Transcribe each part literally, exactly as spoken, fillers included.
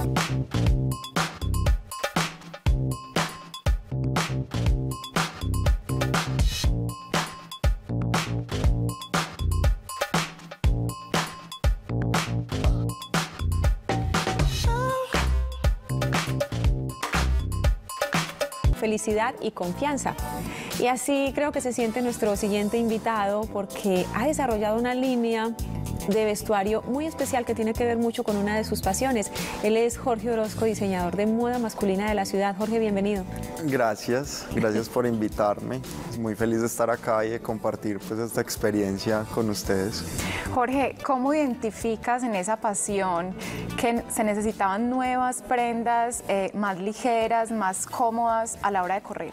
Felicidad y confianza. Y así creo que se siente nuestro siguiente invitado, porque ha desarrollado una línea de vestuario muy especial que tiene que ver mucho con una de sus pasiones. Él es Jorge Orozco, diseñador de moda masculina de la ciudad. Jorge, bienvenido. Gracias, gracias por invitarme. Muy feliz de estar acá y de compartir pues esta experiencia con ustedes. Jorge, ¿cómo identificas en esa pasión que se necesitaban nuevas prendas eh, más ligeras, más cómodas a la hora de correr?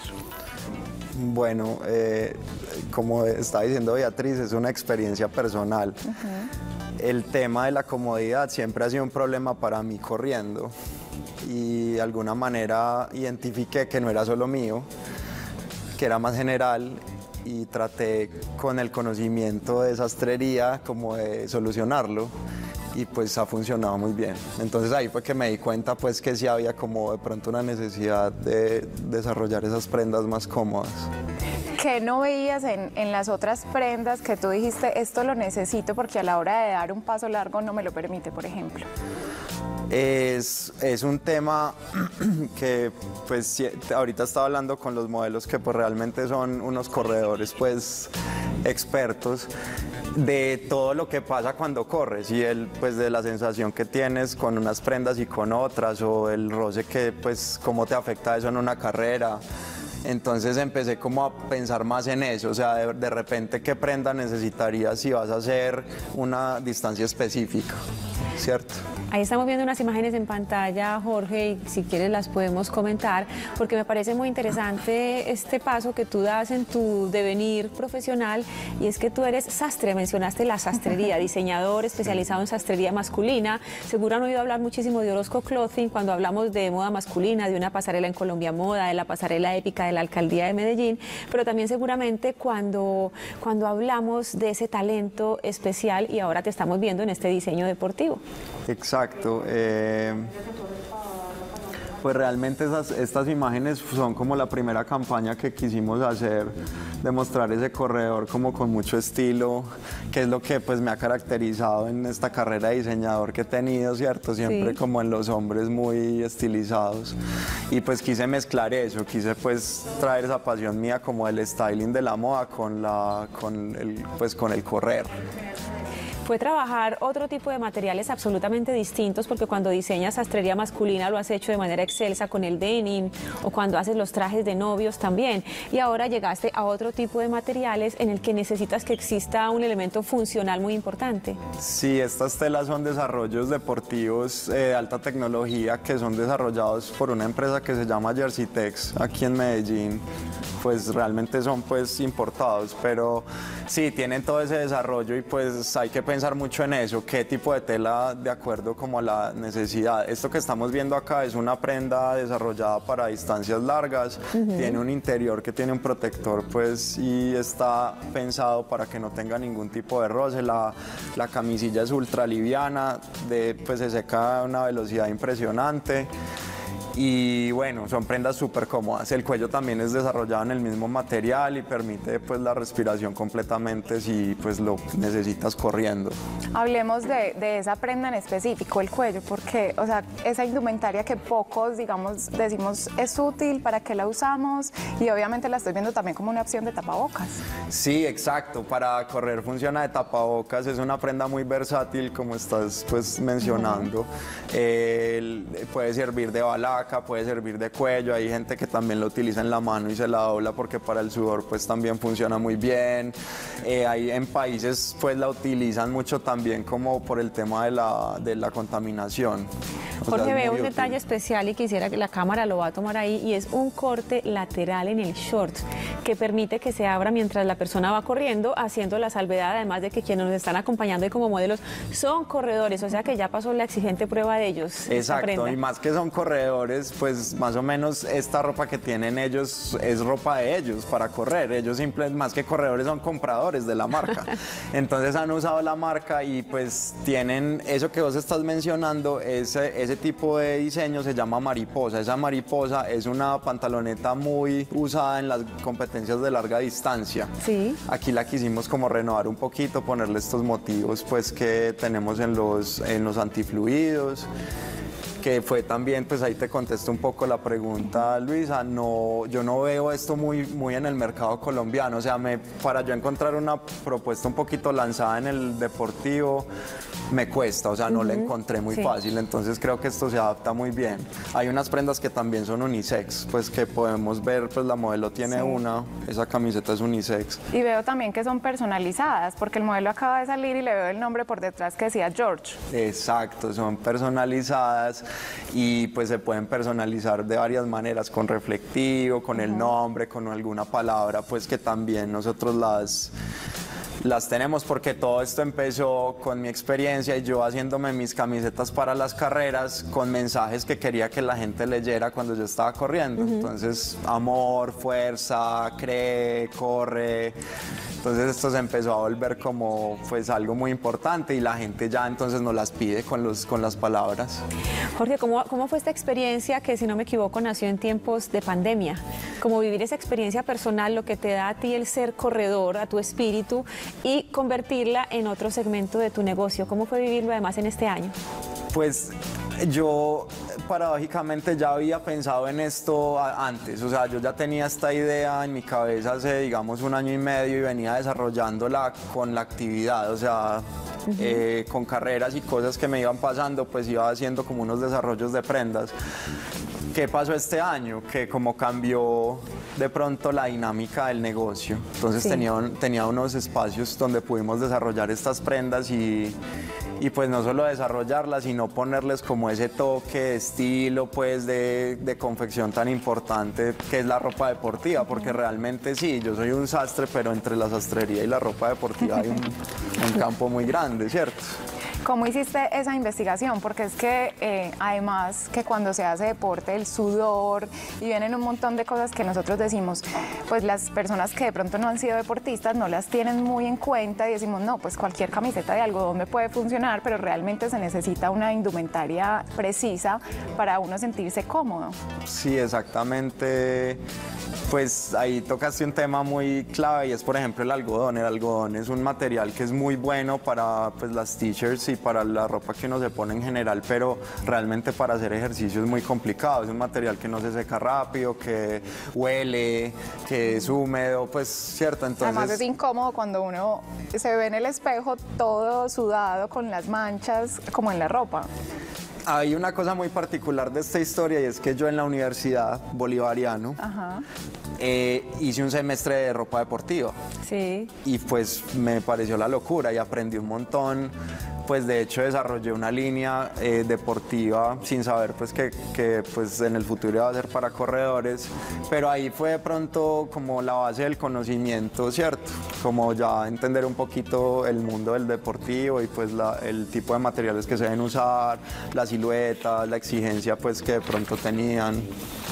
Bueno, eh, como está diciendo Beatriz, es una experiencia personal. Uh-huh. El tema de la comodidad siempre ha sido un problema para mí corriendo y de alguna manera identifiqué que no era solo mío, que era más general, y traté con el conocimiento de sastrería como de solucionarlo, y pues ha funcionado muy bien. Entonces ahí fue que me di cuenta pues que sí había como de pronto una necesidad de desarrollar esas prendas más cómodas. ¿Qué no veías en, en las otras prendas que tú dijiste, esto lo necesito porque a la hora de dar un paso largo no me lo permite, por ejemplo? Es, es un tema que pues ahorita estaba hablando con los modelos que pues realmente son unos corredores pues expertos de todo lo que pasa cuando corres, y el, pues de la sensación que tienes con unas prendas y con otras, o el roce que pues cómo te afecta eso en una carrera. Entonces empecé como a pensar más en eso, o sea, de, de repente qué prenda necesitarías si vas a hacer una distancia específica, ¿cierto? Ahí estamos viendo unas imágenes en pantalla, Jorge, y si quieres las podemos comentar, porque me parece muy interesante este paso que tú das en tu devenir profesional, y es que tú eres sastre, mencionaste la sastrería, diseñador especializado en sastrería masculina. Seguro han oído hablar muchísimo de Orozco Clothing cuando hablamos de moda masculina, de una pasarela en Colombia Moda, de la pasarela épica de la Alcaldía de Medellín, pero también seguramente cuando, cuando hablamos de ese talento especial, y ahora te estamos viendo en este diseño deportivo. Exacto. Eh, pues realmente esas, estas imágenes son como la primera campaña que quisimos hacer, de mostrar ese corredor como con mucho estilo, que es lo que pues me ha caracterizado en esta carrera de diseñador que he tenido, ¿cierto? Siempre sí, como en los hombres muy estilizados, y pues quise mezclar eso, quise pues traer esa pasión mía como el styling de la moda con, la, con, el, pues, con el correr. Fue trabajar otro tipo de materiales absolutamente distintos, porque cuando diseñas sastrería masculina lo has hecho de manera excelsa con el denim, o cuando haces los trajes de novios también, y ahora llegaste a otro tipo de materiales en el que necesitas que exista un elemento funcional muy importante. Sí, estas telas son desarrollos deportivos eh, de alta tecnología que son desarrollados por una empresa que se llama Jersey Tex aquí en Medellín. Pues realmente son pues importados, pero sí, tienen todo ese desarrollo, y pues hay que pensar mucho en eso, qué tipo de tela de acuerdo como a la necesidad. Esto que estamos viendo acá es una prenda desarrollada para distancias largas, uh-huh. Tiene un interior que tiene un protector pues, y está pensado para que no tenga ningún tipo de roce. La, la camisilla es ultra liviana, de, pues se seca a una velocidad impresionante. Y bueno, son prendas súper cómodas. El cuello también es desarrollado en el mismo material y permite pues la respiración completamente si pues lo necesitas corriendo. Hablemos de, de esa prenda en específico, el cuello, porque o sea, esa indumentaria que pocos, digamos, decimos es útil, ¿para qué la usamos? Y obviamente la estoy viendo también como una opción de tapabocas. Sí, exacto, para correr funciona de tapabocas, es una prenda muy versátil como estás pues mencionando. Uh-huh. eh, puede servir de balaca, puede servir de cuello, hay gente que también lo utiliza en la mano y se la dobla porque para el sudor pues también funciona muy bien. Eh, hay en países pues la utilizan mucho también como por el tema de la, de la contaminación. O Jorge, sea, veo un útil. detalle especial y quisiera que la cámara lo va a tomar ahí, y es un corte lateral en el short. que permite que se abra mientras la persona va corriendo, haciendo la salvedad, además de que quienes nos están acompañando y como modelos son corredores, o sea que ya pasó la exigente prueba de ellos. Exacto, y más que son corredores, pues más o menos esta ropa que tienen ellos es ropa de ellos para correr. Ellos simplemente, más que corredores, son compradores de la marca. Entonces han usado la marca y pues tienen eso que vos estás mencionando, ese, ese tipo de diseño se llama mariposa. Esa mariposa es una pantaloneta muy usada en las competencias de larga distancia. Sí. Aquí la quisimos como renovar un poquito, ponerle estos motivos pues que tenemos en los, en los antifluidos, que fue también, pues ahí te contesto un poco la pregunta, Luisa. No, yo no veo esto muy, muy en el mercado colombiano, o sea, me, para yo encontrar una propuesta un poquito lanzada en el deportivo, me cuesta, o sea, no uh-huh. la encontré muy sí. fácil, entonces creo que esto se adapta muy bien. Hay unas prendas que también son unisex, pues que podemos ver, pues la modelo tiene sí. una, esa camiseta es unisex. Y veo también que son personalizadas, porque el modelo acaba de salir y le veo el nombre por detrás que decía George. Exacto, son personalizadas y pues se pueden personalizar de varias maneras, con reflectivo, con uh-huh. el nombre, con alguna palabra, pues que también nosotros las... las tenemos, porque todo esto empezó con mi experiencia y yo haciéndome mis camisetas para las carreras con mensajes que quería que la gente leyera cuando yo estaba corriendo. Uh-huh. Entonces, amor, fuerza, cree, corre. Entonces esto se empezó a volver como pues algo muy importante y la gente ya entonces nos las pide con, los, con las palabras. Jorge, ¿cómo, ¿cómo fue esta experiencia que, si no me equivoco, nació en tiempos de pandemia? Como vivir esa experiencia personal, lo que te da a ti el ser corredor, a tu espíritu, y convertirla en otro segmento de tu negocio. ¿Cómo fue vivirlo además en este año? Pues yo paradójicamente ya había pensado en esto antes, o sea, yo ya tenía esta idea en mi cabeza hace, digamos, un año y medio y venía desarrollándola con la actividad, o sea, uh-huh. eh, con carreras y cosas que me iban pasando, pues iba haciendo como unos desarrollos de prendas. ¿Qué pasó este año? Que como cambió de pronto la dinámica del negocio, entonces sí. tenía, tenía unos espacios donde pudimos desarrollar estas prendas y, y pues no solo desarrollarlas, sino ponerles como ese toque de estilo, pues de, de confección tan importante que es la ropa deportiva, porque realmente sí, yo soy un sastre, pero entre la sastrería y la ropa deportiva hay un, un campo muy grande, ¿cierto? ¿Cómo hiciste esa investigación? Porque es que eh, además que cuando se hace deporte, el sudor y vienen un montón de cosas que nosotros decimos, pues las personas que de pronto no han sido deportistas no las tienen muy en cuenta y decimos, no, pues cualquier camiseta de algodón me puede funcionar, pero realmente se necesita una indumentaria precisa para uno sentirse cómodo. Sí, exactamente. Pues ahí tocaste un tema muy clave y es, por ejemplo, el algodón. El algodón es un material que es muy bueno para pues, las t-shirts y para la ropa que uno se pone en general, pero realmente para hacer ejercicio es muy complicado. Es un material que no se seca rápido, que huele, que es húmedo, pues cierto. Entonces, además es incómodo cuando uno se ve en el espejo todo sudado con las manchas como en la ropa. Hay una cosa muy particular de esta historia y es que yo en la Universidad Bolivariano eh, hice un semestre de ropa deportiva. Sí. Y pues me pareció la locura y aprendí un montón. Pues de hecho desarrollé una línea eh, deportiva sin saber pues que, que pues en el futuro iba a ser para corredores, pero ahí fue de pronto como la base del conocimiento, ¿cierto? Como ya entender un poquito el mundo del deportivo y pues la, el tipo de materiales que se deben usar, la silueta, la exigencia pues que de pronto tenían.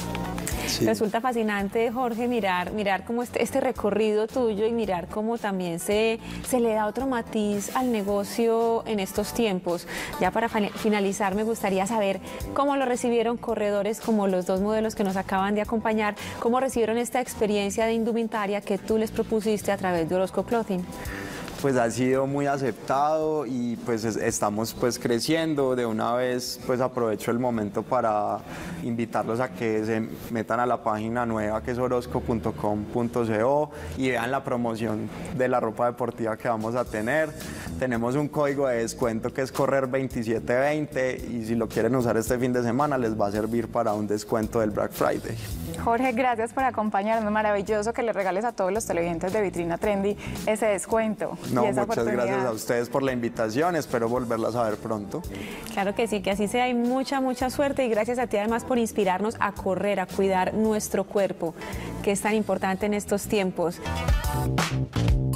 Sí. Resulta fascinante, Jorge, mirar, mirar cómo este, este recorrido tuyo y mirar cómo también se, se le da otro matiz al negocio en estos tiempos. Ya para finalizar, me gustaría saber cómo lo recibieron corredores como los dos modelos que nos acaban de acompañar, cómo recibieron esta experiencia de indumentaria que tú les propusiste a través de Orozco Clothing. Pues ha sido muy aceptado y pues estamos pues creciendo. De una vez pues aprovecho el momento para invitarlos a que se metan a la página nueva que es orozco punto com punto co y vean la promoción de la ropa deportiva que vamos a tener. Tenemos un código de descuento que es correr veintisiete veinte y si lo quieren usar este fin de semana les va a servir para un descuento del Black Friday. Jorge, gracias por acompañarnos. Maravilloso que le regales a todos los televidentes de Vitrina Trendy ese descuento. No, muchas gracias a ustedes por la invitación. Espero volverlas a ver pronto. Claro que sí, que así sea. Hay mucha, mucha suerte y gracias a ti además por por inspirarnos a correr, a cuidar nuestro cuerpo, que es tan importante en estos tiempos.